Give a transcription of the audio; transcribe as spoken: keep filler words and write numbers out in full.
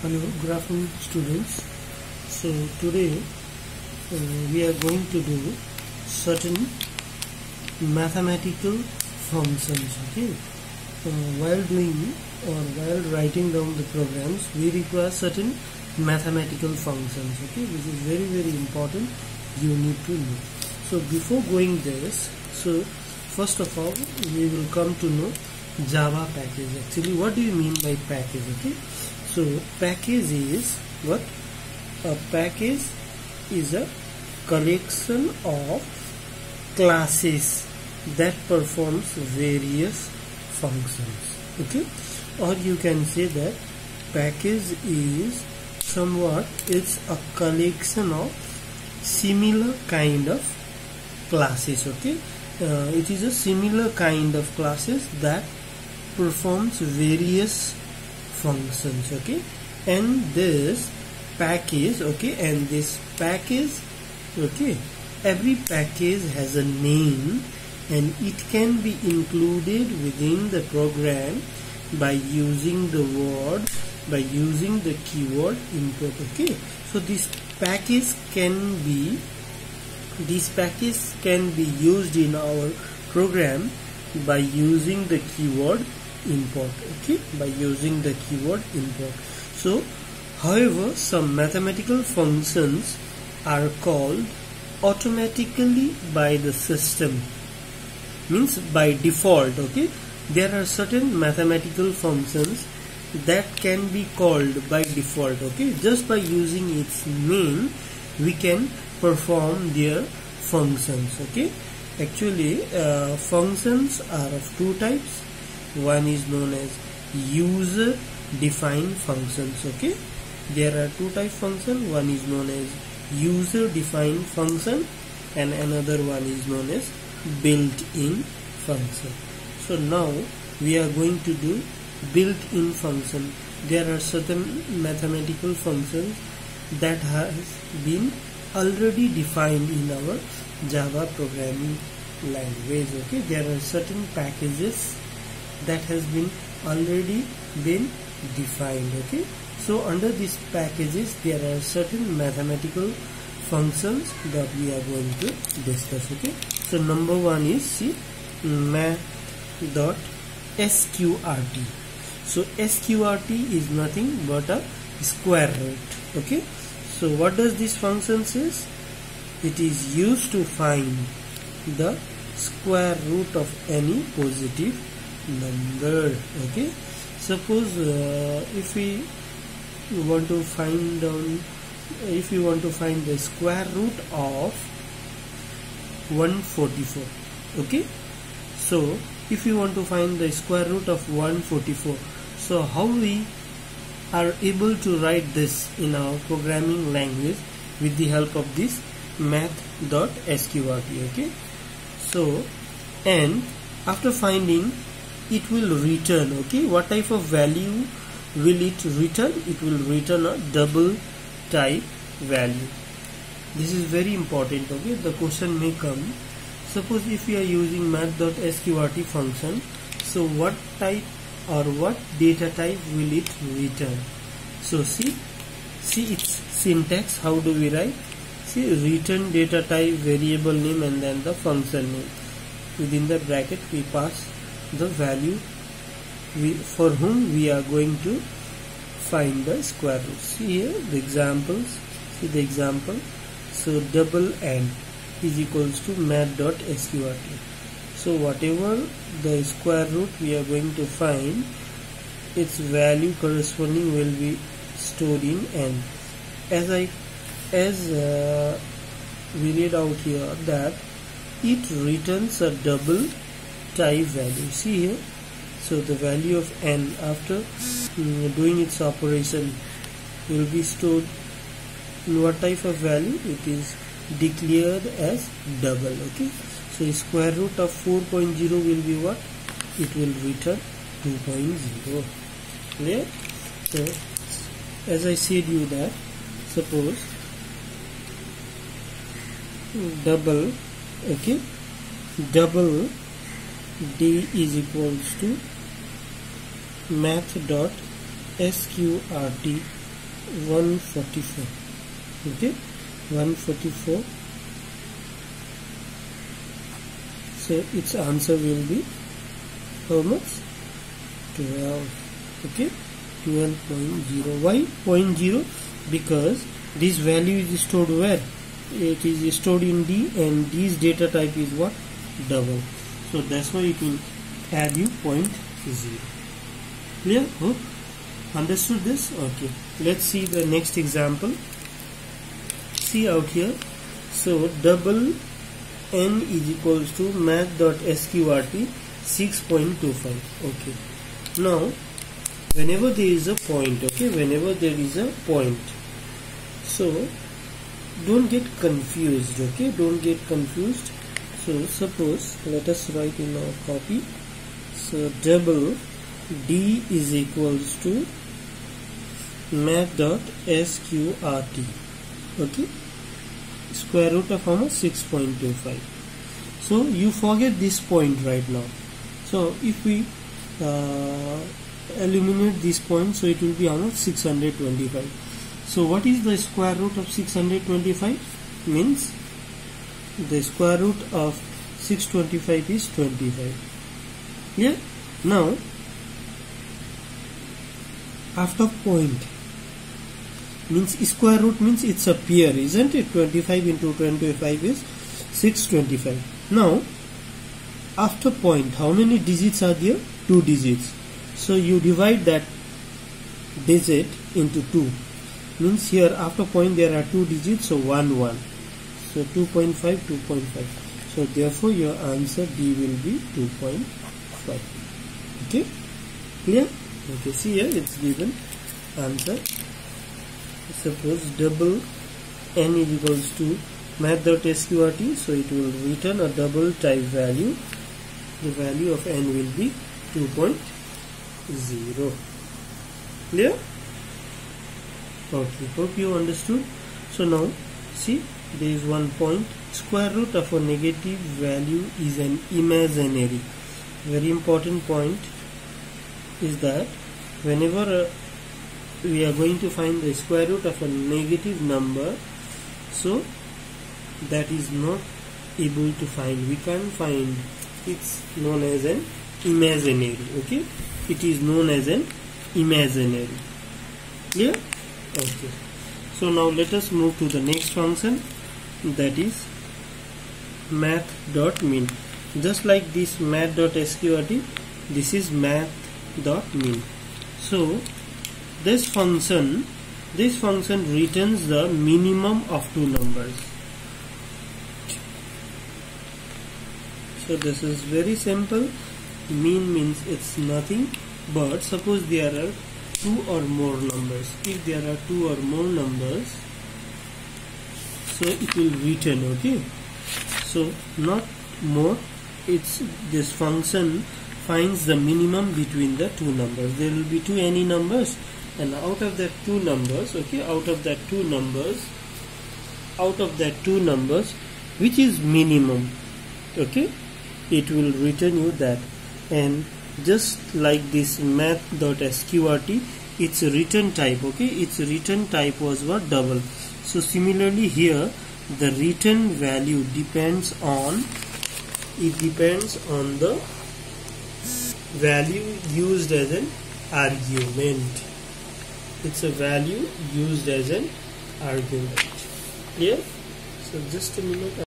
Hello, good afternoon students. So today uh, we are going to do certain mathematical functions. Okay, uh, while doing or while writing down the programs, we require certain mathematical functions. Okay, which is very very important. You need to know. So before going this, so first of all we will come to know Java package. Actually, what do you mean by package? Okay. So package is what? A package is a collection of classes that performs various functions. Okay, or you can say that package is somewhat it's a collection of similar kind of classes. Okay, uh, it is a similar kind of classes that performs various functions. Okay, and this package, okay, and this package, okay, every package has a name and it can be included within the program by using the word by using the keyword input. Okay, so this package can be this package can be used in our program by using the keyword import. Okay, by using the keyword import. So however, some mathematical functions are called automatically by the system, means by default. Okay, there are certain mathematical functions that can be called by default. Okay, just by using its name we can perform their functions. Okay, actually uh, functions are of two types. One is known as user defined functions. Okay, there are two type function. One is known as user defined function and another one is known as built-in function. So now we are going to do built-in function. There are certain mathematical functions that has been already defined in our Java programming language. Okay, there are certain packages that has been already been defined. Okay, so under these packages there are certain mathematical functions that we are going to discuss. Okay, so number one is see math.sqrt. So sqrt is nothing but a square root. Okay, so what does this function says? It is used to find the square root of any positive number. Okay, suppose uh, if we want to find um, if we want to find the square root of one forty-four. Okay, so if you want to find the square root of one forty-four, so how we are able to write this in our programming language with the help of this math.sqrt. Okay, so and after finding, it will return. Okay, what type of value will it return? It will return a double type value. This is very important. Okay, the question may come, suppose if we are using math.sqrt function, so what type or what data type will it return? So see see its syntax. How do we write? See, return data type, variable name, and then the function name. Within the bracket we pass the value we, for whom we are going to find the square root. See here the examples. See the example. So double n is equals to math.sqrt. So whatever the square root we are going to find, its value corresponding will be stored in n. As I as uh, we read out here that it returns a double type value. See here, so the value of n after um, doing its operation will be stored in what type of value? It is declared as double. Okay, so square root of four point zero will be what? It will return two point zero. Clear? So as I said you that suppose double, okay, double d is equals to math.sqrt one forty-four. Okay, one forty-four. So its answer will be how much? twelve. Okay, twelve point zero. Why zero point zero? Because this value is stored where? It is stored in D, and D's data type is what? Double. So that's why it will add you zero point zero. Clear? Hope understood this? Okay, let's see the next example. See out here. So double n is equals to math.sqrt six point two five. Okay, now whenever there is a point, okay, whenever there is a point, so don't get confused. Okay, don't get confused. So suppose, let us write in our copy. So double d is equals to math.sqrt. Okay, square root of how much? six point two five. So you forget this point right now. So if we uh, eliminate this point, so it will be how much? six hundred twenty-five. So what is the square root of six hundred twenty-five? Means the square root of six hundred twenty-five is twenty-five. Yeah. Now after point, means square root means it's a pair, isn't it? twenty-five into twenty-five is six hundred twenty-five. Now after point, how many digits are there? Two digits. So you divide that digit into two. Means here after point there are two digits, so one one. So two point five, two point five. So therefore your answer D will be two point five. Okay, clear? Okay, see here it's given answer. Suppose double n is equals to math.sqrt, so it will return a double type value. The value of n will be two point zero. Clear? Okay, hope you understood. So now see, there is one point. Square root of a negative value is an imaginary. Very important point is that whenever uh, we are going to find the square root of a negative number, so that is not able to find, we can't find, it's known as an imaginary. Okay, it is known as an imaginary. Clear? Okay, so now let us move to the next function, that is math.min. Just like this math.sqrt, this is math.min. So this function this function returns the minimum of two numbers. So this is very simple. Min means it's nothing, but suppose there are two or more numbers. If there are two or more numbers, so it will return. Okay, so not more, it's this function finds the minimum between the two numbers. There will be two any numbers, and out of that two numbers, okay, out of that two numbers, out of that two numbers, which is minimum, okay, it will return you that. And just like this math.sqrt, its return type, okay, its return type was what? Double. So similarly here, the return value depends on, it depends on the value used as an argument. It's a value used as an argument. Clear? So just a minute.